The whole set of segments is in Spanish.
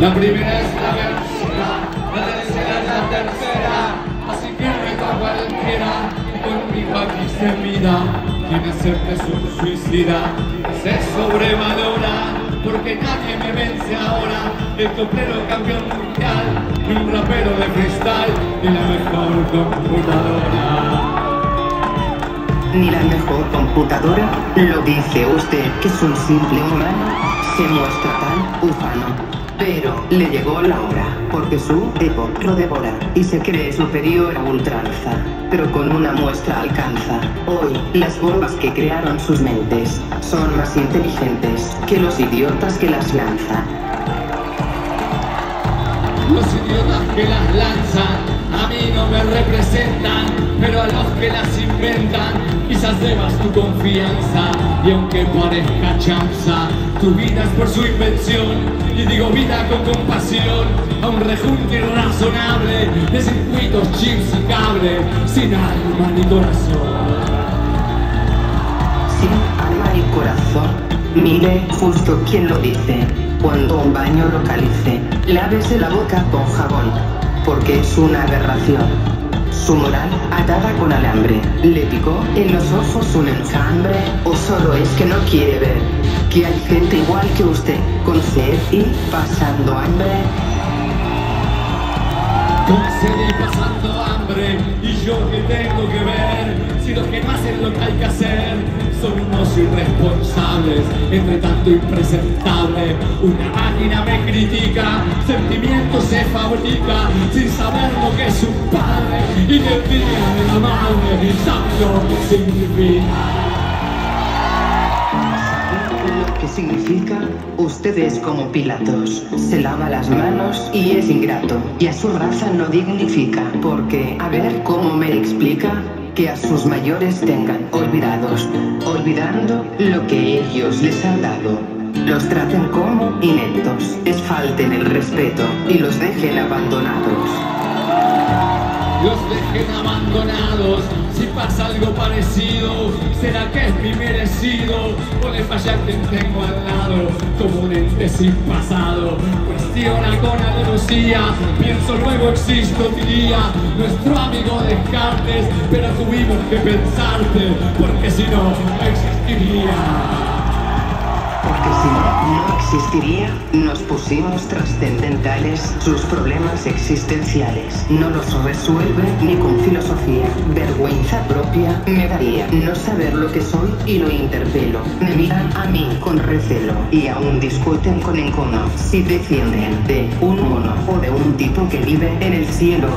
La primera es la vencida, la tercera es la tercera. Así que reta cualquiera y conmigo aquí se mida. Tiene siempre su suicida, se sobrevalora, porque nadie me vence ahora. El toplero campeón mundial, ni un rapero de freestyle, ni la mejor computadora. Ni la mejor computadora, lo dice usted que es un simple humano, se muestra tan ufano. Pero le llegó la hora, porque su ego lo devora y se cree superior a ultranza, pero con una muestra alcanza. Hoy, las bombas que crearon sus mentes son más inteligentes que los idiotas que las lanzan. Los idiotas que las lanzan a mí no me representan, pero a los que las inventan quizás debas tu confianza. Y aunque parezca chanza, tu vida es por su invención. Y digo vida con compasión a un rejunte irrazonable de circuitos, chips y cables, sin alma ni corazón. Sin alma y corazón, mire justo quien lo dice. Cuando un baño localice, lávese la boca con jabón, porque es una aberración. Su moral atada con alambre, le picó en los ojos un enjambre, o solo es que no quiere ver que hay gente igual que usted, con sed y pasando hambre. Con sed y pasando hambre, y yo que tengo que ver si los que no hacen lo que hay que hacer son unos irresponsables, entre tanto impresentable. Una máquina me critica, sentimiento se fabrica sin saber lo que es un padre, y que el día de la madre sabe lo que significa. ¿Qué significa? Usted es como Pilatos, se lava las manos y es ingrato, y a su raza no dignifica, porque, a ver cómo me explica, que a sus mayores tengan olvidados, olvidando lo que ellos les han dado. Los traten como ineptos, les falten el respeto y los dejen abandonados. Los dejen abandonados. Si pasa algo parecido, será que es mi merecido, o le falla a quien tengo al lado, como un ente sin pasado. Cuestiona con alevosía, pienso luego existo, diría nuestro amigo Descartes, pero tuvimos que pensarte, porque si no, no existiría. Porque si no existiría, nos pusimos trascendentales, sus problemas existenciales no los resuelve ni con filosofía. Vergüenza propia me daría no saber lo que soy y lo interpelo. Me miran a mí con recelo y aún discuten con encono si defienden de un mono o de un tipo que vive en el cielo.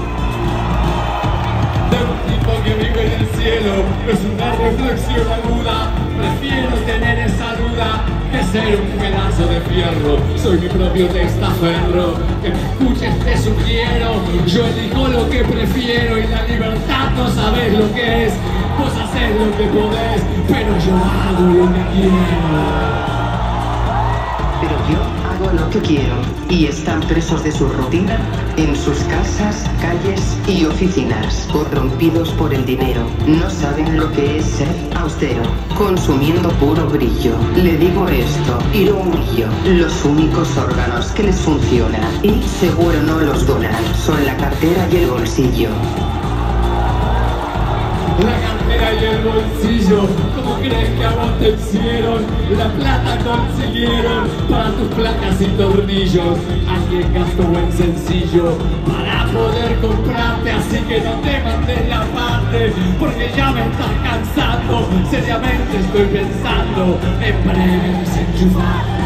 De un tipo que vive en el cielo, es una reflexión aguda. Prefiero tener esa duda que ser un pedazo de fierro. Soy mi propio testaferro. Que me escuches te sugiero. Yo elijo lo que prefiero y la libertad no sabes lo que es. Vos hacés lo que podés, pero yo hago lo que quiero. Pero yo hago lo que quiero, y están presos de su rutina, en sus casas, calles y oficinas, corrompidos por el dinero, no saben lo que es ser austero, consumiendo puro brillo. Le digo esto y lo humillo, los únicos órganos que les funcionan, y seguro no los donan, son la cartera y el bolsillo. La cartera y el bolsillo, ¿cómo crees que a vos te hicieron? La plata consiguieron para tus placas y tornillos. Alguien gastó en sencillo para poder comprarte, así que no te mandes la parte, porque ya me estás cansando. Seriamente estoy pensando en breve desenchufarte.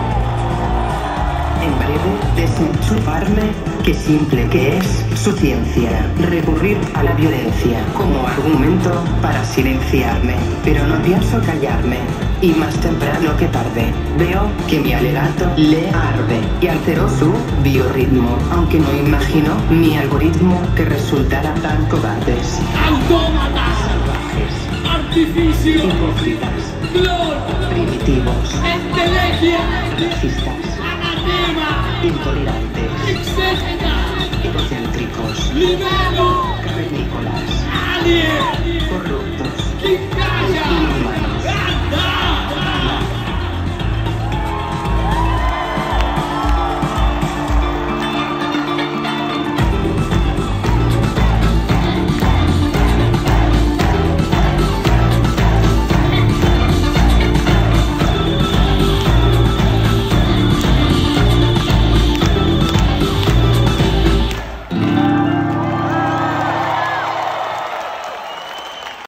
En breve desenchufarme, qué simple que es su ciencia, recurrir a la violencia como argumento para silenciarme, pero no pienso callarme, y más temprano que tarde, veo que mi alegato le arde y alteró su biorritmo, aunque no imagino mi algoritmo que resultara tan cobardes. ¡Autómatas! Salvajes, ¡Artificios! hipócritas, ¡Clon! primitivos, ¡Entelequia! racistas, intolerantes, exégetas, egocéntricos, libelo, cavernícolas, alien, corruptos.